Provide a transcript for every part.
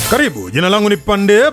Karibu, jina langu ni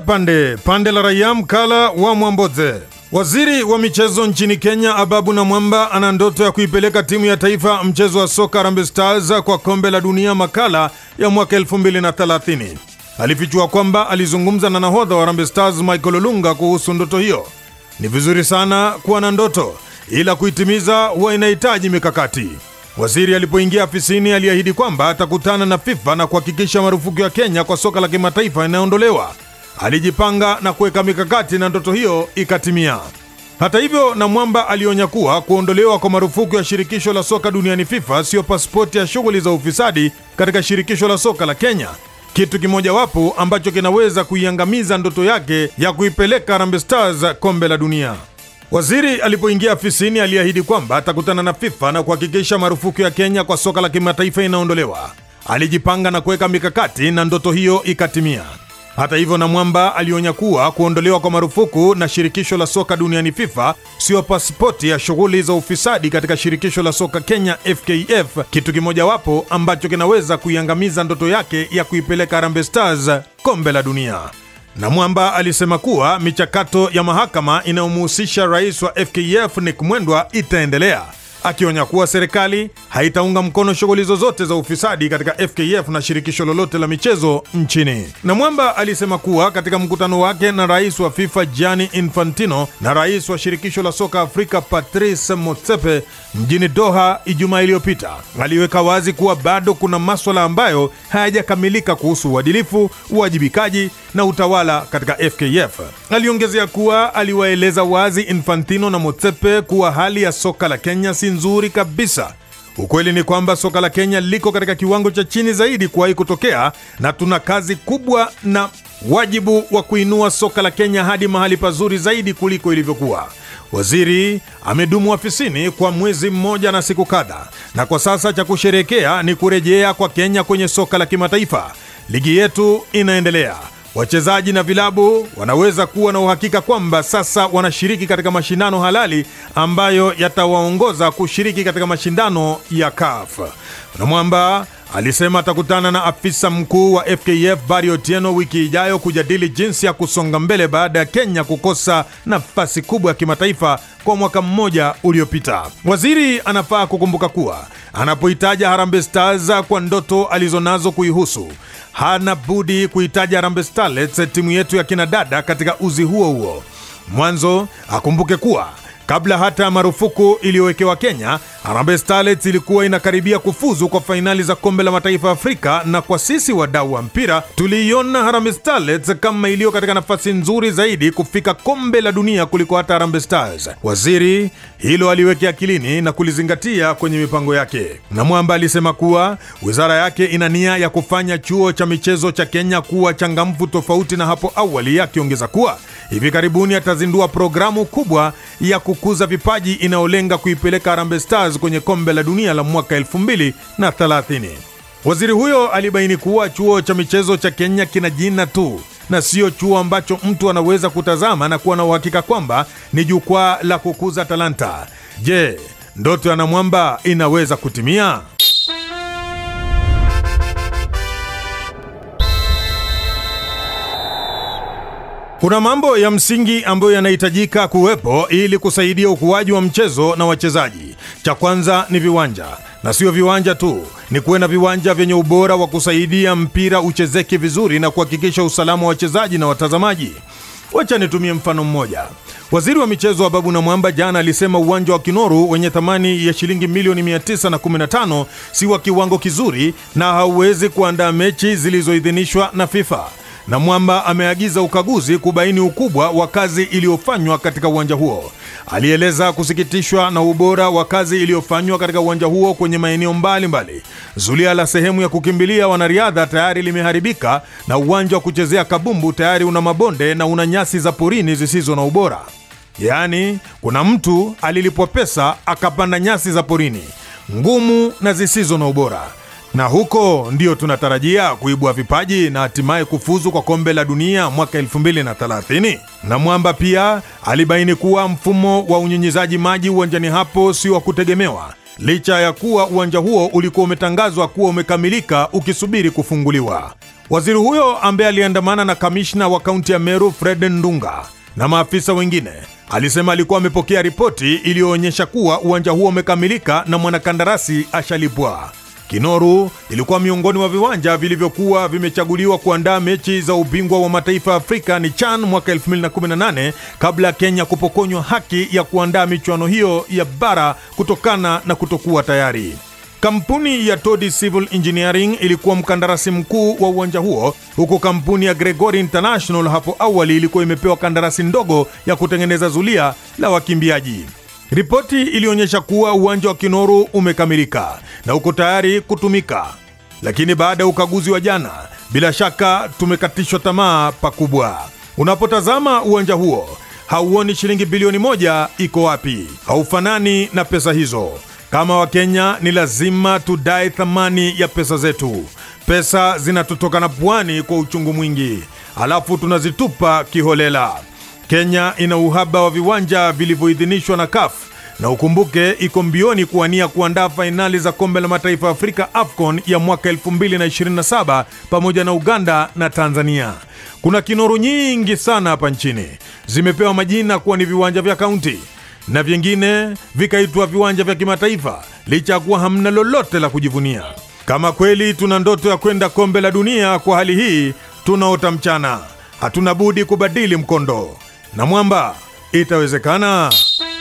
Pande la raia mkala wa Mwamboze. Waziri wa michezo nchini Kenya Ababu Namwamba ana ndoto ya kuipeleka timu ya taifa mchezo wa soka Harambee Stars kwa kombe la dunia makala ya mwaka 2030. Alifichua kwamba alizungumza na nahodha wa Harambee Stars Michael Olunga kuhusu ndoto hiyo. Ni vizuri sana kuwa na ndoto, ila kuitimiza huwa inahitaji mikakati. Waziri alipoingia afisini aliahidi kwamba atakutana na FIFA na kuhakikisha marufuku ya Kenya kwa soka la kimataifa inaondolewa. Alijipanga na kuweka mikakati na ndoto hiyo ikatimia. Hata hivyo, Namwamba alionya kuwa kuondolewa kwa marufuku ya shirikisho la soka duniani FIFA sio pasipoti ya shughuli za ufisadi katika shirikisho la soka la Kenya, kitu kimojawapo ambacho kinaweza kuiangamiza ndoto yake ya kuipeleka Harambee Stars kombe la dunia. Waziri alipoingia afisini aliahidi kwamba atakutana na FIFA na kuhakikisha marufuku ya Kenya kwa soka la kimataifa inaondolewa. Alijipanga na kuweka mikakati na ndoto hiyo ikatimia. Hata hivyo, Namwamba alionya kuwa kuondolewa kwa marufuku na shirikisho la soka duniani FIFA sio pasipoti ya shughuli za ufisadi katika shirikisho la soka Kenya FKF, kitu kimojawapo ambacho kinaweza kuiangamiza ndoto yake ya kuipeleka Harambee Stars kombe la dunia. Namwamba alisema kuwa michakato ya mahakama inayomhusisha rais wa FKF Nick Mwendwa itaendelea, akionya kuwa serikali haitaunga mkono shughuli zozote za ufisadi katika FKF na shirikisho lolote la michezo nchini. Namwamba alisema kuwa katika mkutano wake na rais wa FIFA Gianni Infantino na rais wa shirikisho la soka Afrika Patrice Motsepe mjini Doha Ijumaa iliyopita, aliweka wazi kuwa bado kuna masuala ambayo hayajakamilika kuhusu uadilifu, uwajibikaji na utawala katika FKF. Aliongezea kuwa aliwaeleza wazi Infantino na Motsepe kuwa hali ya soka la Kenya si nzuri kabisa. Ukweli ni kwamba soka la Kenya liko katika kiwango cha chini zaidi kuwahi kutokea, na tuna kazi kubwa na wajibu wa kuinua soka la Kenya hadi mahali pazuri zaidi kuliko ilivyokuwa. Waziri amedumu afisini kwa mwezi mmoja na siku kadhaa, na kwa sasa cha kusherehekea ni kurejea kwa Kenya kwenye soka la kimataifa. Ligi yetu inaendelea. Wachezaji na vilabu wanaweza kuwa na uhakika kwamba sasa wanashiriki katika mashindano halali ambayo yatawaongoza kushiriki katika mashindano ya CAF. Namwamba alisema atakutana na afisa mkuu wa FKF Barry Otieno wiki ijayo kujadili jinsi ya kusonga mbele baada ya Kenya kukosa nafasi kubwa ya kimataifa kwa mwaka mmoja uliopita. Waziri anafaa kukumbuka kuwa anapohitaja Harambee Stars kwa ndoto alizonazo kuihusu, hana budi kuhitaja Harambee Starlets, timu yetu ya kinadada katika uzi huo. Mwanzo akumbuke kuwa kabla hata marufuku iliyowekewa Kenya, Harambee Starlets ilikuwa inakaribia kufuzu kwa fainali za kombe la mataifa Afrika, na kwa sisi wadau wa mpira tuliiona Harambee Starlets kama iliyo katika nafasi nzuri zaidi kufika kombe la dunia kuliko hata Harambee Stars. Waziri hilo aliwekea akilini na kulizingatia kwenye mipango yake. Namwamba alisema kuwa wizara yake ina nia ya kufanya chuo cha michezo cha Kenya kuwa changamfu tofauti na hapo awali, akiongeza kuwa hivi karibuni atazindua programu kubwa ya kukuza vipaji inayolenga kuipeleka Harambee Stars kwenye kombe la dunia la mwaka 2030. Waziri huyo alibaini kuwa chuo cha michezo cha Kenya kina jina tu na sio chuo ambacho mtu anaweza kutazama na kuwa na uhakika kwamba ni jukwaa la kukuza talanta. Je, ndoto ya Namwamba inaweza kutimia? Kuna mambo ya msingi ambayo yanahitajika kuwepo ili kusaidia ukuaji wa mchezo na wachezaji. Cha kwanza ni viwanja, na sio viwanja tu, ni kuwe na viwanja vyenye ubora wa kusaidia mpira uchezeke vizuri na kuhakikisha usalama wa wachezaji na watazamaji. Wacha nitumie mfano mmoja. Waziri wa michezo Ababu Namwamba jana alisema uwanja wa Kinoru wenye thamani ya shilingi milioni 915 si wa kiwango kizuri na hauwezi kuandaa mechi zilizoidhinishwa na FIFA. Namwamba ameagiza ukaguzi kubaini ukubwa wa kazi iliyofanywa katika uwanja huo. Alieleza kusikitishwa na ubora wa kazi iliyofanywa katika uwanja huo kwenye maeneo mbalimbali. Zulia la sehemu ya kukimbilia wanariadha tayari limeharibika, na uwanja wa kuchezea kabumbu tayari una mabonde na una nyasi za porini zisizo na ubora. Yaani, kuna mtu alilipwa pesa akapanda nyasi za porini, ngumu na zisizo na ubora. Na huko ndio tunatarajia kuibua vipaji na hatimaye kufuzu kwa kombe la dunia mwaka 2030. Namwamba pia alibaini kuwa mfumo wa unyunyizaji maji uwanjani hapo si wa kutegemewa, licha ya kuwa uwanja huo ulikuwa umetangazwa kuwa umekamilika ukisubiri kufunguliwa. Waziri huyo ambaye aliandamana na kamishna wa kaunti ya Meru Fred Ndunga na maafisa wengine alisema alikuwa amepokea ripoti iliyoonyesha kuwa uwanja huo umekamilika na mwanakandarasi ashalipwa. Kinoru ilikuwa miongoni mwa viwanja vilivyokuwa vimechaguliwa kuandaa mechi za ubingwa wa mataifa Afrika ni CHAN mwaka 2018 kabla ya Kenya kupokonywa haki ya kuandaa michuano hiyo ya bara kutokana na kutokuwa tayari. Kampuni ya Todi Civil Engineering ilikuwa mkandarasi mkuu wa uwanja huo, huku kampuni ya Gregory International hapo awali ilikuwa imepewa kandarasi ndogo ya kutengeneza zulia la wakimbiaji. Ripoti ilionyesha kuwa uwanja wa Kinoru umekamilika na uko tayari kutumika. Lakini baada ya ukaguzi wa jana, bila shaka tumekatishwa tamaa pakubwa. Unapotazama uwanja huo, hauoni shilingi bilioni 1 iko wapi. Haufanani na pesa hizo. Kama Wakenya ni lazima tudai thamani ya pesa zetu. Pesa zinatutoka na pwani kwa uchungu mwingi, alafu tunazitupa kiholela. Kenya ina uhaba wa viwanja vilivyoidhinishwa na CAF, na ukumbuke iko mbioni kuwania kuandaa fainali za kombe la mataifa Afrika AFCON ya mwaka 2027 pamoja na Uganda na Tanzania. Kuna Kinoru nyingi sana hapa nchini, zimepewa majina kuwa ni viwanja vya kaunti na vingine vikaitwa viwanja vya kimataifa, licha kuwa hamna lolote la kujivunia. Kama kweli tuna ndoto ya kwenda kombe la dunia kwa hali hii, tunaota mchana. Hatuna budi kubadili mkondo. Na mwamba, itawezekana.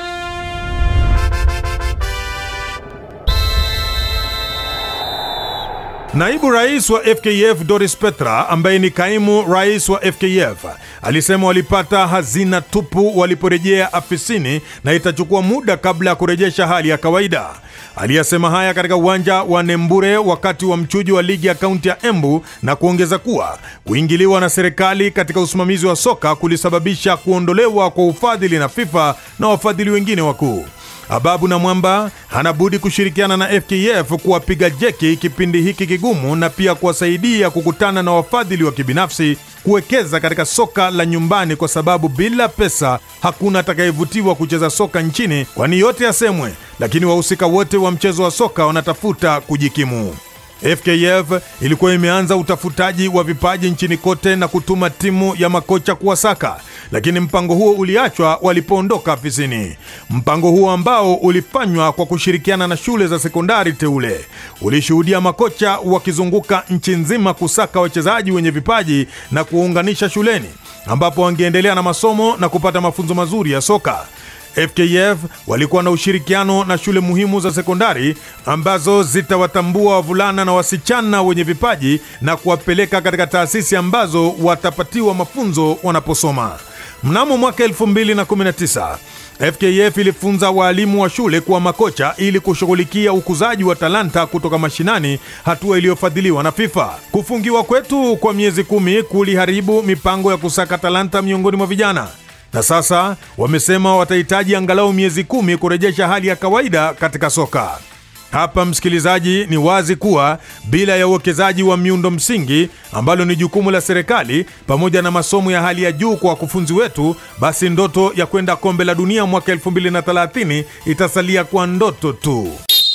Naibu rais wa FKF Doris Petra, ambaye ni kaimu rais wa FKF, alisema walipata hazina tupu waliporejea afisini na itachukua muda kabla ya kurejesha hali ya kawaida. Aliyasema haya katika uwanja wa Nembure wakati wa mchujo wa ligi ya kaunti ya Embu, na kuongeza kuwa kuingiliwa na serikali katika usimamizi wa soka kulisababisha kuondolewa kwa ufadhili na FIFA na wafadhili wengine wakuu. Ababu na Mwamba hanabudi kushirikiana na FKF kuwapiga jeki kipindi hiki kigumu, na pia kuwasaidia kukutana na wafadhili wa kibinafsi kuwekeza katika soka la nyumbani, kwa sababu bila pesa hakuna atakayevutiwa kucheza soka nchini, kwani yote yasemwe, lakini wahusika wote wa mchezo wa soka wanatafuta kujikimu. FKF ilikuwa imeanza utafutaji wa vipaji nchini kote na kutuma timu ya makocha kuwasaka, lakini mpango huo uliachwa walipoondoka afisini. Mpango huo ambao ulifanywa kwa kushirikiana na shule za sekondari teule ulishuhudia makocha wakizunguka nchi nzima kusaka wachezaji wenye vipaji na kuunganisha shuleni, ambapo wangeendelea na masomo na kupata mafunzo mazuri ya soka. FKF walikuwa na ushirikiano na shule muhimu za sekondari ambazo zitawatambua wavulana na wasichana wenye vipaji na kuwapeleka katika taasisi ambazo watapatiwa mafunzo wanaposoma. Mnamo mwaka 2019, FKF ilifunza walimu wa shule kuwa makocha ili kushughulikia ukuzaji wa talanta kutoka mashinani, hatua iliyofadhiliwa na FIFA. Kufungiwa kwetu kwa miezi 10 kuliharibu mipango ya kusaka talanta miongoni mwa vijana. Na sasa wamesema watahitaji angalau miezi 10 kurejesha hali ya kawaida katika soka. Hapa msikilizaji, ni wazi kuwa bila ya uwekezaji wa miundo msingi ambalo ni jukumu la serikali pamoja na masomo ya hali ya juu kwa wakufunzi wetu, basi ndoto ya kwenda kombe la dunia mwaka 2030 itasalia kwa ndoto tu.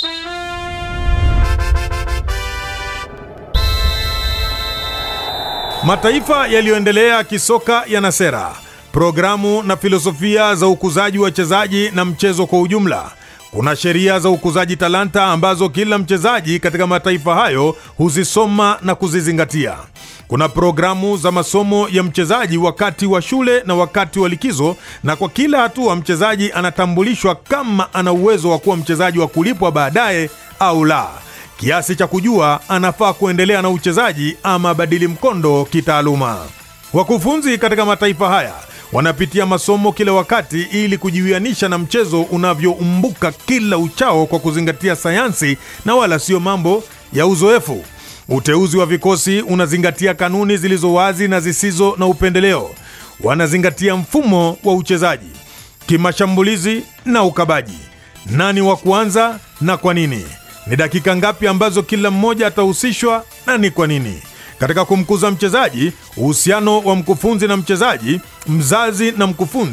Mataifa yaliyoendelea kisoka yana sera, programu na filosofia za ukuzaji wa wachezaji na mchezo kwa ujumla. Kuna sheria za ukuzaji talanta ambazo kila mchezaji katika mataifa hayo huzisoma na kuzizingatia. Kuna programu za masomo ya mchezaji wakati wa shule na wakati wa likizo, na kwa kila hatua mchezaji anatambulishwa kama ana uwezo wa kuwa mchezaji wa kulipwa baadaye au la, kiasi cha kujua anafaa kuendelea na uchezaji ama badili mkondo kitaaluma. Wakufunzi katika mataifa haya wanapitia masomo kila wakati ili kujiwianisha na mchezo unavyoumbuka kila uchao kwa kuzingatia sayansi na wala sio mambo ya uzoefu. Uteuzi wa vikosi unazingatia kanuni zilizo wazi na zisizo na upendeleo. Wanazingatia mfumo wa uchezaji, kimashambulizi na ukabaji. Nani wa kuanza na kwa nini? Ni dakika ngapi ambazo kila mmoja atahusishwa na ni kwa nini? Katika kumkuza mchezaji, uhusiano wa mkufunzi na mchezaji, mzazi na mkufunzi,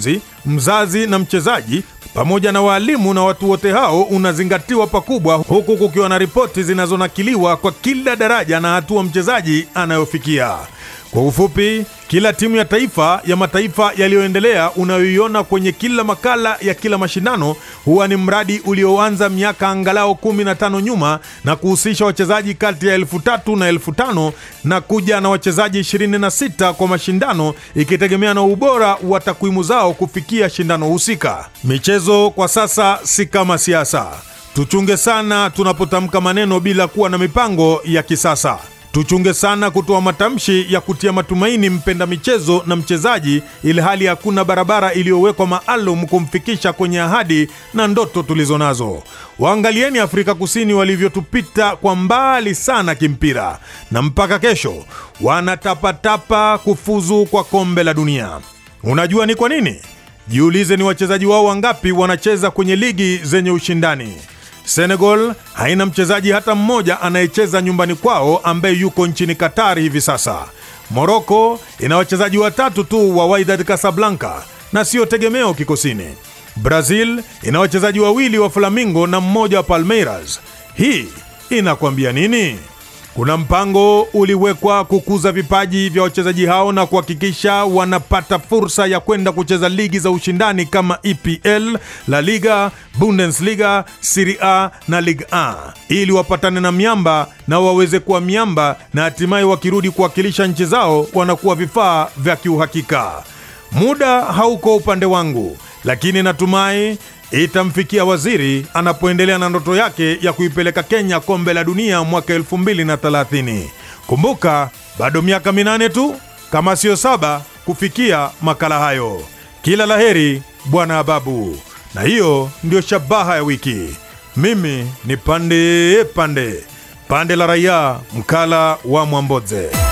mzazi na mchezaji pamoja na walimu na watu wote hao unazingatiwa pakubwa, huku kukiwa na ripoti zinazonakiliwa kwa kila daraja na hatua mchezaji anayofikia. Kwa ufupi, kila timu ya taifa ya mataifa yaliyoendelea unayoiona kwenye kila makala ya kila mashindano huwa ni mradi ulioanza miaka angalau 15 nyuma na kuhusisha wachezaji kati ya 3,000 na 5,000 na kuja na wachezaji 26 kwa mashindano, ikitegemea na ubora wa takwimu zao kufikia shindano husika. Michezo kwa sasa si kama siasa. Tuchunge sana tunapotamka maneno bila kuwa na mipango ya kisasa. Tuchunge sana kutoa matamshi ya kutia matumaini mpenda michezo na mchezaji, ili hali hakuna barabara iliyowekwa maalum kumfikisha kwenye ahadi na ndoto tulizonazo. Waangalieni Afrika Kusini walivyotupita kwa mbali sana kimpira, na mpaka kesho wanatapatapa kufuzu kwa kombe la dunia. Unajua ni kwa nini? Jiulize, ni wachezaji wao wangapi wanacheza kwenye ligi zenye ushindani. Senegal haina mchezaji hata mmoja anayecheza nyumbani kwao ambaye yuko nchini Qatar hivi sasa. Morocco ina wachezaji 3 tu wa Wydad Casablanca na sio tegemeo kikosini. Brazil ina wachezaji 2 wa Flamengo na mmoja wa Palmeiras. Hii inakwambia nini? Kuna mpango uliwekwa kukuza vipaji vya wachezaji hao na kuhakikisha wanapata fursa ya kwenda kucheza ligi za ushindani kama EPL, La Liga, Bundesliga, Serie A na Ligue 1, ili wapatane na miamba na waweze kuwa miamba, na hatimaye wakirudi kuwakilisha nchi zao wanakuwa vifaa vya kiuhakika. Muda hauko upande wangu, lakini natumai itamfikia waziri anapoendelea na ndoto yake ya kuipeleka Kenya kombe la dunia mwaka 2030. Kumbuka, bado miaka 8 tu kama sio 7 kufikia makala hayo. Kila laheri bwana Ababu, na hiyo ndio shabaha ya wiki. Mimi ni Pande la Raia, mkala wa Mwambodze.